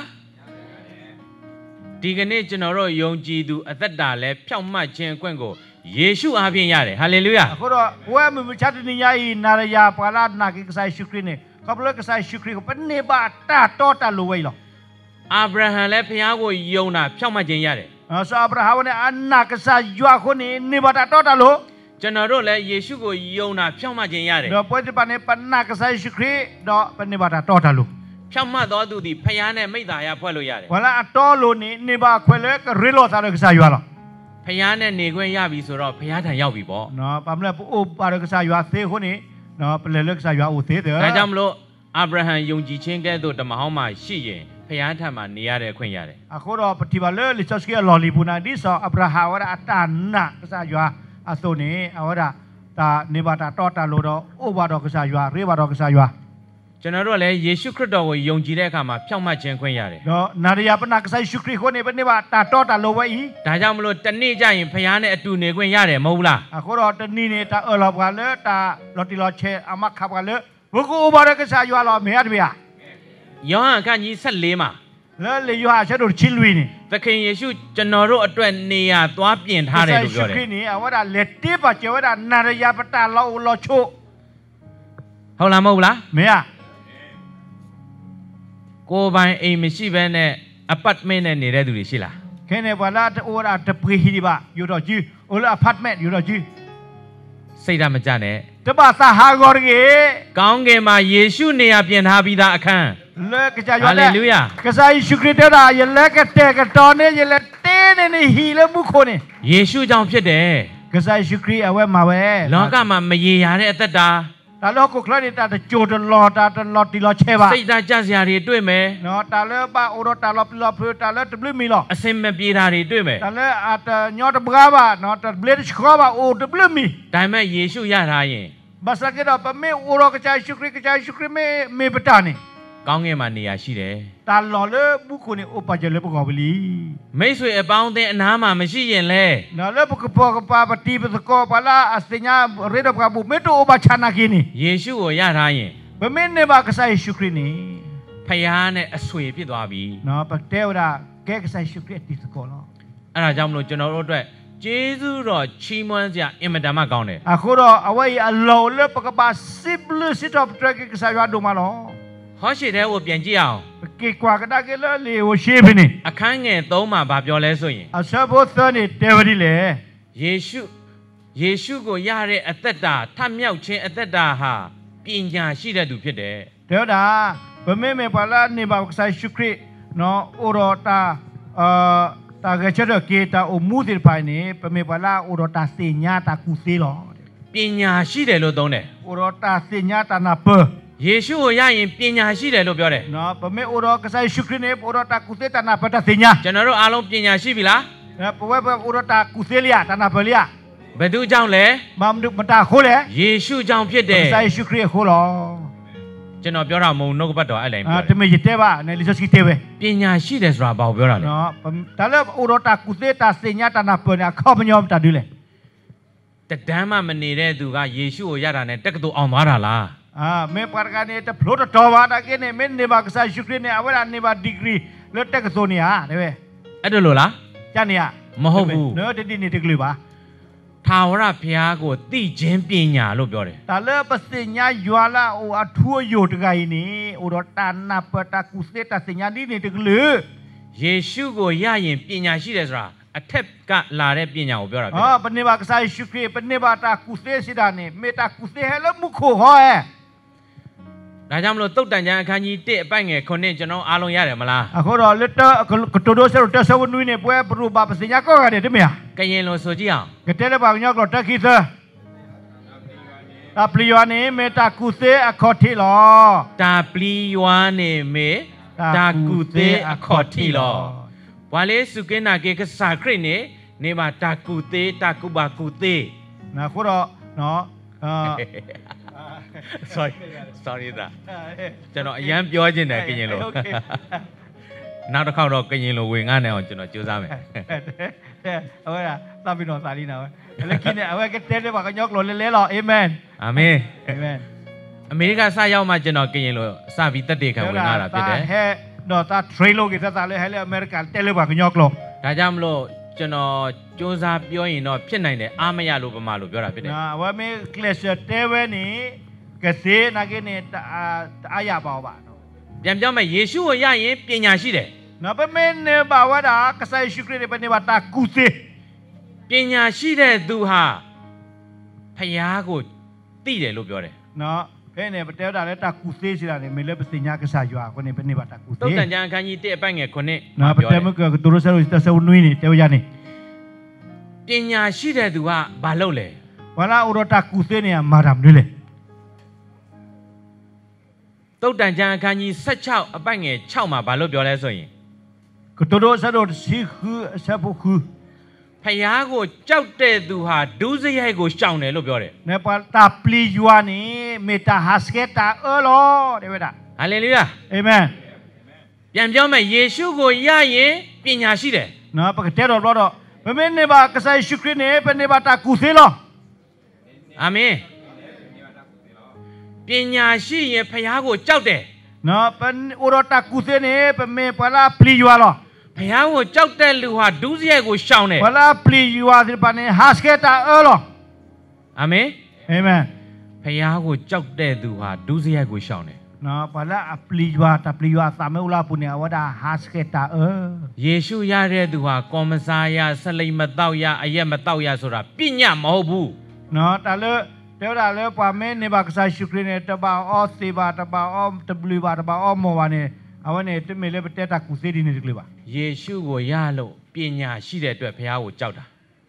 ဒီကနေ့ကျွန်တော်တို့ယုံကြည်သူအသက်တာလဲဖြောင့်မတ်ခြင်းအခွင့်ကိုယေရှုအားဖြင့်ရတယ်ဟာလေလုယာအခုတော့ဝဲမမချတ်နေရည်နာရယာပါလာနာကိကဆိုင်ရှုခရင်းနေကပလကဆိုင်ရှုခရင်းကိုပနေပါတာတော့တလူဝဲလောအာဗြဟံလည်းဘုရားကိုယုံတာဖြောင့်မတ်ခြင်းရတယ်အဆာဗရာဟဝနဲ့အနာကဆိုင်ယွာခုနေနေပါတာတော့တလူကျွန်တော်တို့လည်းယေရှုကိုယုံတာဖြောင့်မတ်ခြင်းရတယ်တော့ပွဲပနေပနာကဆိုင်ရှုခရင်းတော့ပနေပါတာတော့တလူဖြောင့်မတ်တော်သူသည်ဘုရားနဲ့မိတ္တဟာယဖွဲ့လို့ရတယ်ဝလာအတော်လို့နေနေပါခွဲလဲကရေလောသားကဆိုင်ယွာလောဘုရားနဲ့နေခွင့်ရပြီဆိုတော့ဘုရားထံရောက်ပြီပေါ့နော်ပမလဲပို့ပါရကဆိုင်ယွာသေးခုနေနော်ပလဲလကဆိုင်ယွာဦးသေးတယ်ဒါကြောင့်မလို့အာဗြဟံယုံကြည်ခြင်းကဲ့သို့တမဟောင်းမှာရှိရင်ဘုရားထံမှာနေရတဲ့အခွင့်ရတယ်အခုတော့ပတိပါလေလစ်ချစကီလော်လီပူနာဒီဆောအဗရာဟာဝရအတနာကဆိုင်ယွာအသုနေအဝရတာနေပါတာတော့တလို့တော့ဥပါတော့ကဆိုင်ယွာရေပါတော့ကဆိုင်ယွာကျွန်တော်တို့လည်းယေရှုခရစ်တော်ကိုယုံကြည်တဲ့အခါမှာဖြောင့်မတ်ခြင်းခွင့်ရတယ်တော့နာရီယာပနာကဆိုင်ရှုခရစ်ကိုနေပနေပါတာတော့တလို့ဝဲဤဒါကြောင့်မလို့တနေ့ကျရင်ဘုရားနဲ့အတူနေခွင့်ရတယ်မဟုတ်လားအခုတော့တနီနေတာအလောကလေတာလော်တီလော်ချေအမခပ်ကလေဘကုဥပါရကဆိုင်ယွာလောမေရတဗျာယောဟန်အခန်းကြီးဆက်လေးမှာလေလေယွာချက်တို့ချင်းလွီနေသခင်ယေရှုကျွန်တော်တို့အတွက်နေရာသွားပြင်ထားတယ်လို့ပြောတယ်ရှုခရစ်နေအဝရလက်တေးပါကျေဝရနာရီယာပတာလောလောချိုဟုတ်လားမဟုတ်လားမေယာကိုယ်ပိုင်အိမ်မရှိဘဲနဲ့အပတ်မင်းနဲ့နေတဲ့သူတွေရှိလားခဲနေပါလားအိုရာတပရီဟီပါယူတော့ကြီးအိုလာအဖတ်မက်ယူတော့ကြီးစိတ်ဓာတ်မကျနဲ့တပါစာဟာဂော်ကြီးကောင်းကင်မှာယေရှုနေရာပြင်ထားပြီးသားအခန်းလေကကြရွာဟာလေလုယာကစားရှုခရစ်တော်ရလက်ကတဲ့ကတော်နေရလက်တဲနေနေဟီလမှုခိုနေယေရှုကြောင့်ဖြစ်တယ်ကစားရှုခရစ်အဝဲမှာပဲလောကမှာမရေရာတဲ့အသက်တာဖแต่แล้วก็คลาดตาจะโจดลอตาจะลอตีลอเชบะစိတ်ဓာတ်ကြစရာတွေတွေ့မယ်เนาะแต่แล้วบ้าโอรตาลอปลอพตาแล้วตะบลืมีหรอအစင်မပြေတာတွေတွေ့မယ်แต่แล้วอาจจะยอดบกาบะเนาะตะบลืชขอบะโอตะบลืมีဒါပေမဲ့ယေရှုရထားရင်บาสักเดอปะเมโอรกะจายชุกริกะจายชุกริเมเมปตานี่ကောင်းကင်မှာနေရာရှိတယ်ตาลอเลบุคุนี่โอปะเจเลปกอบลีမိတ်ဆွေအပေါင်းအသင်းအနားမှာမရှိရင်လေเนาะเลปกปอกปาปฏิปสกอปะลาอสญาเรดปกาบุเมโตโอบาชานากินี่ယေရှုကိုရထားရင်บะเมเนบากะไซชุกรินี่ဖယားနဲ့အဆွေဖြစ်သွားပြီเนาะปะเตวดาแกกะไซชุกริติสกอลอအဲ့ဒါကြောင့်မလို့ကျွန်တော်တို့အတွက်ကျေးဇူးတော်ချီးမွမ်းစရာအင်မတန်မှကောင်းတယ်အခုတော့အဝေးအလောလေပကပါစစ်ဘလစစ်တော့ထရက်ကစားရတော့မလောဟောရှိတဲ့ကိုပြန်ကြည့်အောင်ကေကွာကတကလေလေဝရှိပနေအခန်းငယ်သုံးမှာဗာပြောလဲဆိုရင်အဆဘောသနေတေဝဒီလေယေရှုယေရှုကိုရတဲ့အသက်တာထမြောက်ခြင်းအသက်တာဟာပညာရှိတဲ့သူဖြစ်တယ်တေဝဒါဘမေမေပါလာနေပါကစားရှုခရနော်အိုရတာအာတာကချရကေတာအမှုတိပိုင်နေပမေပါလာအိုရတာစညာတာကုသေးလောပညာရှိတယ်လို့သုံးတယ်အိုရတာစညာတာနာပယေရှုကိုရရင်ပညာရှိတယ်လို့ပြောတယ်နော်ပမေအိုရကစားရှုခရနေအိုရတာကုသေးတာနာပတာစညာကျွန်တော်တို့အားလုံးပညာရှိပြီလားပဝဲပအိုရတာကုသေးလျာတာနာပလျာဘယ်သူကြောင့်လဲမမ်ဒုမတာခိုးလေယေရှုကြောင့်ဖြစ်တယ်ကစားရှုခရခိုးလောကျွန်တော်ပြောတာမဟုတ်နှုတ်ကပတ်တော်အဲ့လိုအာပြောတမေရတဲ့ပါနဲ့လိစစကီတဲ့ပဲပညာရှိတယ်ဆိုတာဘာကိုပြောတာလဲနော်ဒါလည်းအိုရတာကုသေးတာစညာတာနာပနာခေါမညောမတာဒူလေတဒမ်းမှမနေတဲ့သူကယေရှုကိုရတာနဲ့တက္ကသိုလ်အောင်သွားတာလားအာမေပါကနေတဖလို့တော်ပါတာကနေမင်းနေပါကစားရှုခရနေအဝရနေပါဒီဂရီလက်တက်ကစိုးနေဟာတဲ့ပဲအဲ့ဒါလို့လားကြနေရမဟုတ်ဘူးနော်တတိနေတကလေးပါထာဝရဘုရားကိုသိခြင်းပညာလို့ပြောတယ်ဒါလည်းပစညာယွာလာအိုအထူယိုတကိုင်းနေအိုရတာနာပတာကုစေတာစညာဒီနေတကလေးယေရှုကိုရရင်ပညာရှိတယ်ဆိုတာအထက်ကလာတဲ့ပညာကိုပြောတာဖြစ်အာတယ်ပနေပါကစားရှုခရပနေပါတာကုစေစီတာနေမေတာကုစေဟဲလမှုခိုဟောအဲဒါကြောင့်မလို့တုတ်တန်ကျမ်းအခန်းကြီးတစ်အပိုက်ငယ်ခုနှစ်ကျွန်တော်အားလုံးရတယ်မလားအခုတော့လက်တကတိုဒိုဆရတဆဝနွိနေပွဲပရူပါပစညာကောရတယ်တမယာကရင်လိုဆိုကြည့်အောင်ကတဲ့လည်းပါညောကတက်ခိသတာပလီယောနေမေတာကုစေအခေါ်ထီလောတာပလီယွာနေမေတာကုသေးအခေါ်ထီလောဘွာလေးစုကင်းနာကေကစားခရစ်နေနေမှာတာကုသေးတာကုပါကုသေးနာခုတော့နော်အာ sorry sorry ဒါကျွန်တော်အရန်ပြောခြင်းတယ်ကရင်လိုနောက်တစ်ခေါက်တော့ကရင်လိုဝင်ငါနဲ့အောင်ကျွန်တော်ကြိုးစားမယ်ဟုတ်လားသပ်ပြီးတော့စာလီနာပဲလည်းခင်းနေအဝဲကတဲ့လည်းပါကညောကလောလဲလဲလောအာမင်အာမင်အာမင်အမေရိကစရောက်မှကျွန်တော်ကရင်လိုစပြီးတက်တေခံဝင်လာတာဖြစ်တယ်ဟဲ့တော့တာ train လို့ကတဲ့တာလဲဟဲ့လေအမေရိကန်တယ်လည်းပါကညောကလောဒါကြောင့်မလို့ကျွန်တော်ကြိုးစားပြောရင်တော့ဖြစ်နိုင်တယ်အားမရလို့ပမာလို့ပြောတာဖြစ်တယ်နာဝမေကလစ်တဲဝဲနေကစေနာကနေအာရပါပါနော်ပြန်ပြောမယ်ယေရှုကိုရရင်ပညာရှိတယ်နော်ပမင်းနေပါဝဒါကဆိုင်ရှုခရနေပနေပါတာကုစေပညာရှိတဲ့သူဟာဖယားကိုသိတယ်လို့ပြောတယ်နော်ဖဲနေပတဲတာလဲတာကုစေစီလာနေမေလဲပစညာကစားရွာကိုနေပနေပါတာကုစေတုတ်တန်ကျမ်းအခန်းကြီးတစ်အပိုက်ငယ်ခုနှစ်နော်ပတဲမကဒရိုဆာရိုတဆဝနွိနေတဲဝရနေပညာရှိတဲ့သူကဘာလုပ်လဲဝလာဥရတာကုစေနေမာရမ်တွေလေတုတ်တန်ကျမ်းအခန်းကြီး၁၆အပိုက်ငယ်၆မှာဘာလို့ပြောလဲဆိုရင်ကဒရိုဆာရိုစီခူဆပ်ခူဖယားကိုကြောက်တဲ့သူဟာဒုစရိုက်ကိုရှောင်တယ်လို့ပြောတယ်နေပါတာပလီယွာနေမေတာဟတ်စကက်တာအော်လောတဲ့ဝဒါဟာလေလုယာအာမင်ပြန်ပြောမယ်ယေရှုကိုရရင်ပညာရှိတယ်နော်ပကတဲတော့တော့မမင်းနေပါကဆိုင်ရှုခရနေပနေပါတာကုစေလောအာမင်ပညာရှိရင်ဖယားကိုကြောက်တယ်နော်ပန်ဥရတာကုစေနေပမေပလာပလီယွာလောဖယားကိုကြောက်တဲ့လူဟာဒုစရိုက်ကိုရှောင်တယ်ပလာပလီယွာဒီပနေဟတ်စကက်တာအော်လောအာမင်အာမင်ဖယားကိုကြောက်တဲ့သူဟာဒုစရိုက်ကိုရှောင်တယ်နော်ပလာပလီယွာတာပလီယွာသမေဥလာပုနေဝဒါဟတ်စကက်တာအော်ယေရှုရတဲ့သူဟာကောမစားရဆက်လိမ်မတော့ရအရက်မတော့ရဆိုတာပညာမဟုတ်ဘူးနော်တလေတဲဒါလေပါမေနေပါကဆိုင်ရှုခရနေတပါအော်စီပါတပါအော်တဘလူပါတပါအော်မောဝနေအဝနေတမေလေပတဲတာကုစေဒီနေတကလေးပါယေရှုကိုရလို့ပညာရှိတဲ့အတွက်ဖယားကိုကြောက်တာ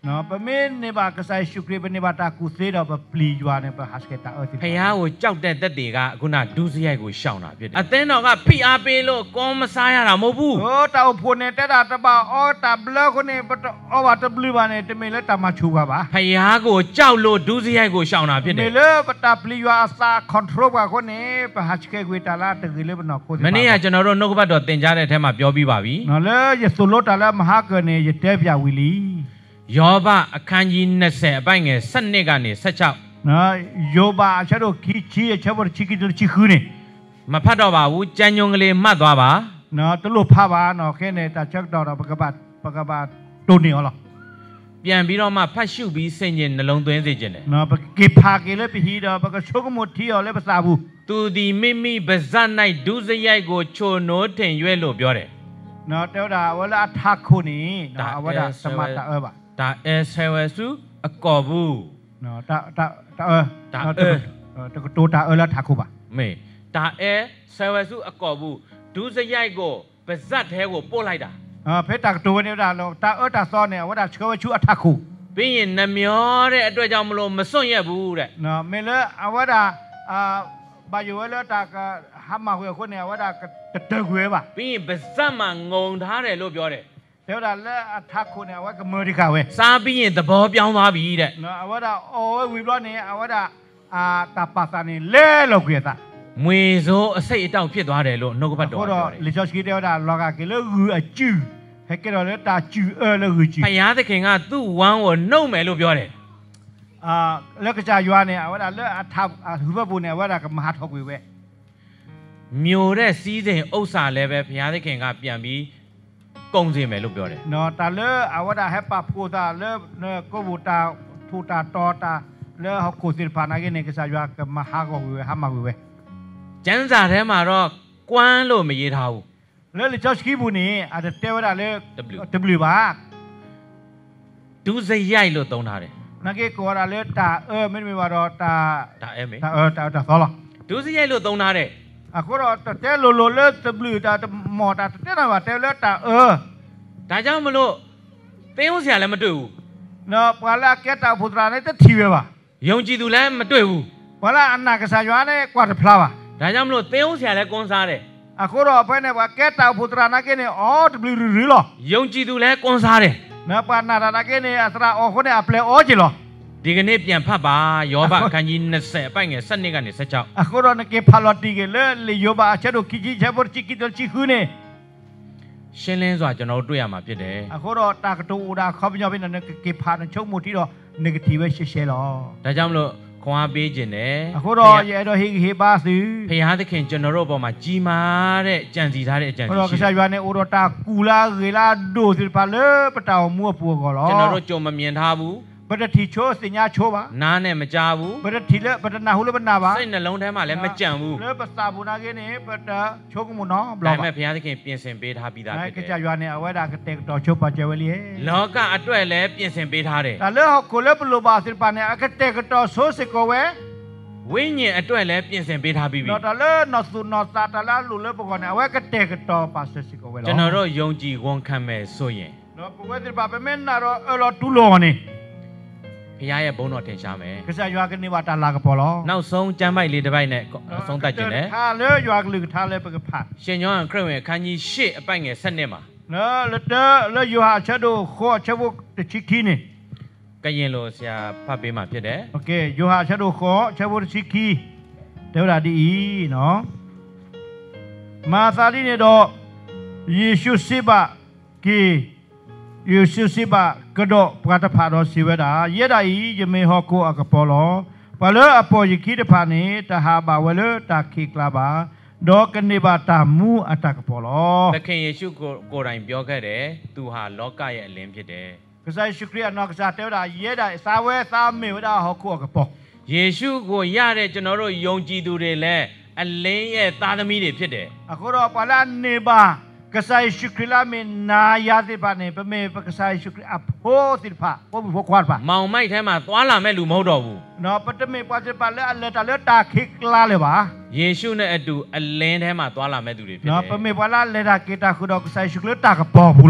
เนาะประเมินในบากระใสชุกรีเป็นในบาตากุเซดอปปลีจวาในประหัสเกตาเออสิพยาကိုကြောက်တဲ့တက်တွေကခုနဒုစရိုက်ကိုရှောင်တာဖြစ်တယ်အသင်းတော်ကဖိအားပေးလို့ကောမစားရတာမဟုတ်ဘူးโอ้ตาอุปนเนี่ยแต่ตาตะบาอ้อตาเบลคนเนี่ยอ้อว่าตะบลือว่าเนี่ยตะเมเลตามาชูว่าบ่าพยาကိုကြောက်လို့ဒုစရိုက်ကိုရှောင်တာဖြစ်တယ်เมเลปตาปลีจวาซาคอนโทรลว่าคนเนี่ยประหัสเกกวตาลาตะกิเลบนอโคสิမနေ့ကကျွန်တော်တို့နှုတ်ကပတ်တော်သင်ကြားတဲ့အထက်မှာပြောပြီးပါပြီเนาะလေยสุโลตาละมหาเกเนี่ยยเตပြဝီလီယောဘအခန်းကြီးยี่สิบအပိုင်ငယ်สิบเอ็ดကနေสิบหกနော်ယောဘအချက်တို့ခီချီအချက်ပေါ်ချီကီတို့ချီခူးနေမဖတ်တော့ပါဘူးကြံညုံကလေးမှတ်သွားပါနော်တလို့ဖတ်ပါနော်ခဲနေတာချက်တော်တော့ပကပတ်ပကပတ်တိုးနေဟောလားပြန်ပြီးတော့မှဖတ်ရှုပြီးစိတ်ညစ်နှလုံးသွင်းစေခြင်းတယ်နော်ပကေဖာကေလည်းပြဟီတော့ပကချိုကမထီရောလည်းမစားဘူးသူဒီမိမိပါဇက်၌ဒုစရိုက်ကိုချိုနိုးထင်ရွဲ့လို့ပြောတယ်နော်တောတာဝလာထခုနေနော်အဝဒသမတာအဘဒါအဲဆယ်ဝဲစုအကော်ဘူးနော်တာတာတာအဲဒါအဲတကတိုတာအဲလာထခုပါမေဒါအဲဆယ်ဝဲစုအကော်ဘူးဒုစရိုက်ကိုပါဇက်ထဲကိုပို့လိုက်တာအာဖေတာတိုနေတာလောတာအဲတာစောနေဝဒချောချူအထခုပြီးရင်နှမျောတဲ့အတွက်ကြောင့်မလို့မစွန့်ရက်ဘူးတဲ့နော်မေလေအဝဒအာဘာယောလဲတာကဟာမခွေခုနေဝဒတတခွေပါပြီးရင်ပါဇက်မှာငုံထားတယ်လို့ပြောတယ်ပြောတာလဲအထခုနေဝကမေရိကဝဲစားပြီးရင်သဘောပြောင်းသွားပြီတဲ့နော်အဝဒအော်ဝီဘလောနေအဝဒအာတာပါစာနေလဲလို့ကြွေတာမွေစိုးအစိတ်အတောင့်ဖြစ်သွားတယ်လို့နှုတ်ကပတ်တော်ပြောတယ်လေချောစကီတောတာလောကကေလို့အကျူဟဲ့ကေတော့လဲတာကျူအဲလို့ကျူဘုရားသခင်ကသူ့ဝမ်းကိုနှုတ်မယ်လို့ပြောတယ်အာလက်ကကြရွာနေအဝဒလဲအထဟူဘပူနေအဝဒကမဟာထောက်ကွေပဲမျိုးတဲ့စီးစိမ်ဥစ္စာလည်းပဲဘုရားသခင်ကပြန်ပြီးကုန်စီမယ်လို့ပြောတယ်နော်တာလဲအဝဒဟက်ပါပူတာလဲကိုဘူတာထူတာတော်တာလဲဟကိုစီဖာနာကနေကစားရွာကမဟာကောဝေဟာမဝေကျန်းစာထဲမှာတော့ကွမ်းလို့မရေးထားဘူးလဲလေချောစကီဘူးနေအတတဲဝဒလဲ W ပါဒုစရိုက်လို့သုံးထားတယ်နကေကောရလဲတာအဲမင်းမပါတော့တာတာအဲမေတာအဲတာတာသောလားဒုစရိုက်လို့သုံးထားတယ်အခုတော့တဲလိုလိုလဲ W တာမော်တာတဲတာပါတဲလဲတာအဲဒါကြောင့်မလို့သင်းဦးဆရာလည်းမတွေ့ဘူးနော်ဘာလာကက်တာဖူတရာနဲ့တထီပဲပါယုံကြည်သူလည်းမတွေ့ဘူးဘာလာအနာကစားရွာနဲ့ကွာတဖလာပါဒါကြောင့်မလို့သင်းဦးဆရာလည်းကွန်စားတယ်အခုတော့အဖိုးနဲ့ကက်တာဖူတရာနာကနေအော် W ရီလောယုံကြည်သူလည်းကွန်စားတယ်နော်ပါနာနာကနေအစရာအော်ခုနဲ့အပလေအော်ကြည်လောဒီကနေ့ပြန်ဖတ်ပါယောဘအခန်းကြီးยี่สิบအပိုင်ငယ်สิบเอ็ดကနေสิบหกအခုတော့နကေဖာလော်တီကလေလေယောဘအချက်တို့ခီကြီးချက်ပေါ်ချီကီတို့ချီခူးနေရှင်းလင်းစွာကျွန်တော်တို့တွေ့ရမှာဖြစ်တယ်အခုတော့တာကတူဒါခေါပညောပြနေကေဖာနချုပ်မှုတီတော့ negative ပဲရှေ့ရှဲလောဒါကြောင့်မလို့ခွန်အားပေးခြင်းတယ်အခုတော့ရဲတော့ဟေဟေပါစီဖခင်သခင်ကျွန်တော်တို့အပေါ်မှာကြီးမားတဲ့ကြံစီထားတဲ့အကြံစီရှိတယ်ဟောကစားရွာနေအိုတော့တာကူလာရေလာဒိုစီပါလေပတောင်မှုပူကောလောကျွန်တော်တို့ကြုံမမြင်ထားဘူးပတတိချိုးစညာချိုးပါနားနဲ့မကြားဘူးပတတိလေပတနာဟုလေပနာပါစိတ်နှလုံးထဲမှာလည်းမကြံဘူးလေပစာဘူးနာကနေပတချိုးကမနော်ဘလောက်ပါဒါပေမဲ့ဘုရားသခင်ပြင်ဆင်ပေးထားပြီးသားဖြစ်တယ်ကကြရွာနေအဝဲတာကတဲ့တော်ချိုးပါကြဝလီလောကအတွက်လည်းပြင်ဆင်ပေးထားတယ်ဒါလေဟောကိုလေပလိုပါစစ်ပါနေအကတဲ့တော်ဆိုးစကောဝဲဝိညာဉ်အတွက်လည်းပြင်ဆင်ပေးထားပြီးပြီတော့ဒါလေနော်စုနော်စာတလာလူလေပကောနေအဝဲကတဲ့တော်ပါစစ်စကောဝဲကျွန်တော်တို့ယုံကြည်ဝန်ခံမယ်ဆိုရင်တော့ပဝဲစစ်ပါပမင်းနာတော့အလောတူလောနေဘုရားရဲ့ဘုန်းတော်ထင်ရှားမယ်ကစားရွာကနေပါတာလာကပေါ်လောနောက်ဆုံးကျမ်းပိုက်လေးတစ်ပိုက်နဲ့အဆုံးသတ်ခြင်းနဲ့ထားလေရွာကလေးထားလေပကဖတ်ရှင်ယောဟန်ခရစ်ဝင်အခန်းကြီးeightအပိုက်ငယ်sevenမှာနော်လက်တလေယောဟာချက်တို့ခေါ်ချက်ဖို့တချီခီနေကရင်လိုဆရာဖတ်ပေးမှာဖြစ်တယ်โอเคယောဟာချက်တို့ခေါ်ချက်ဖို့တချီခီဒေဝရာဒီနော်မာသာလီနေတော့ယေရှုစိဘကေယေရှုစိဘကတော့ပကတဖာတော့စီဝဲတာရဲတာဤယမေဟောကိုအကပေါ်လောဘလအပေါ်ယခိတဖာနေတဟာဘဝလတာခိကလာပါဒေါကနေပါတာမူအတကပေါ်လောသခင်ယေရှုကိုကိုယ်တိုင်ပြောခဲ့တယ်သူဟာလောကရဲ့အလင်းဖြစ်တယ်ကစားရှုခရစ်နောက်ကစားတဲတာရဲတာစာဝဲစာမေဝတာဟောကိုအကပေါ်ယေရှုကိုရတဲ့ကျွန်တော်တို့ယုံကြည်သူတွေလည်းအလင်းရဲ့သားသမီးတွေဖြစ်တယ်အခုတော့ပလာနေပါကစားရှုခရစ်လာမနာယာတိပါနေပမေပကစားရှုခရစ်အဖို့တိပါဘဘခွာပါမောင်မိုက်ထဲမှာသွားလာမဲ့လူမဟုတ်တော့ဘူးနော်ပတမေပါစပါလေအလက်တလေတာခိကလာလေပါယေရှုနဲ့အတူအလင်းထဲမှာသွားလာမဲ့သူတွေဖြစ်တယ်နော်ပမေပါလာလေတာကေတာခုတော့ကစားရှုခရစ်တာကပေါ်ဘူးလားဒ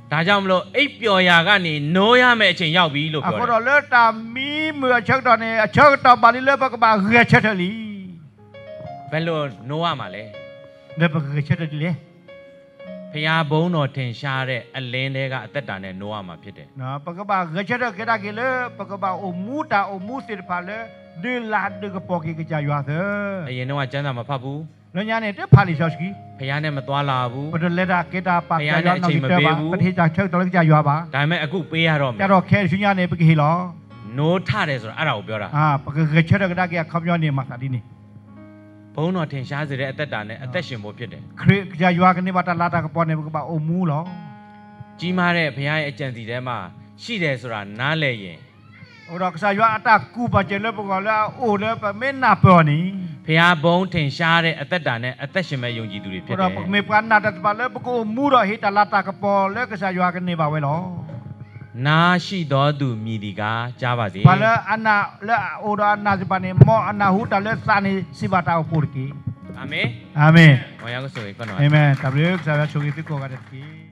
ဒါကြောင့်မလို့အိပ်ပျော်ရာကနေနိုးရမယ့်အချိန်ရောက်ပြီလို့อะပြောก็တယ်เลตามีเมื่อเช็คตอนนี้เช็คตอนบาลีเลปกบาเฮือเช็ดลีဘယ်လိုနိုးရမှာလဲเลปกเฮือเช็ดลีဖျားဘုံတော်ထင်ရှားတဲ့အလင်းတွေကအသက်တာနဲ့နိုးရမှာဖြစ်တယ်นะปกบาเฮือเช็ดก็ได้กิเลปกบาโอมูตาโอมูสิพาเลดิลาดก็ปอกิกจะอยู่อ่ะเด้อအရင်တော့ကျမ်းစာမဖတ်ဘူးแล้วญาเนี่ยพาลิชอสกีဖျားနဲ့မသွားလာဘူးปดเลดาเกตาปากจะย้อนเอาไปบ้าประเทศจะเช็คตอนจะอยู่บ้าဒါပေမဲ့အခုပေးရတော့မจะယ်รอแค่ชุญญาเนี่ยไปกี่หรอနိုးထတယ်ဆိုတော့အဲ့ဒါကိုပြောတာอ่าปกเฮือเช็ดก็ได้แกคำย้อนเนี่ยมาสาดีนี่ဘုံတော်ထင်ရှားစေတဲ့အသက်တာနဲ့အသက်ရှင်ဖို့ဖြစ်တယ်คริจะอยู่กันนี่บัตรลาตากระปอนเนี่ยปกบาโอมูหรอကြီးမားတဲ့ဘုရားရဲ့အကြံစီထဲမှာရှိတယ်ဆိုတာနားလည်ရင်โอ้ดอกสายว่าตากูปะเจเลปกแล้วโอ้แล้วปะเมนาปอนี่ဘုရားဘုံထင်ရှားတဲ့အသက်တာနဲ့အသက်ရှင်မဲ့ယုံကြည်သူတွေဖြစ်โอ้တดယ်อกเมปานนาตะปะแล้วปกโอมูดอกเฮตาลาตากระปอแล้วก็สายว่ากันนี่บ่าเว้ยหรอနာရှိတော်သူမြည်ဒီကားကြားပါစေปะแล้วอันน่ะแล้วโอ้ดอกอันน่ะสิปะนี่มออันน่ะหูตาแล้วซานี่สิบาตาโอปุรกีအာမင်อาเมนဝါယောကိုဆိုရင်ခဏอาเมนตับเลือกสายว่าโชกิติโกกันตะกี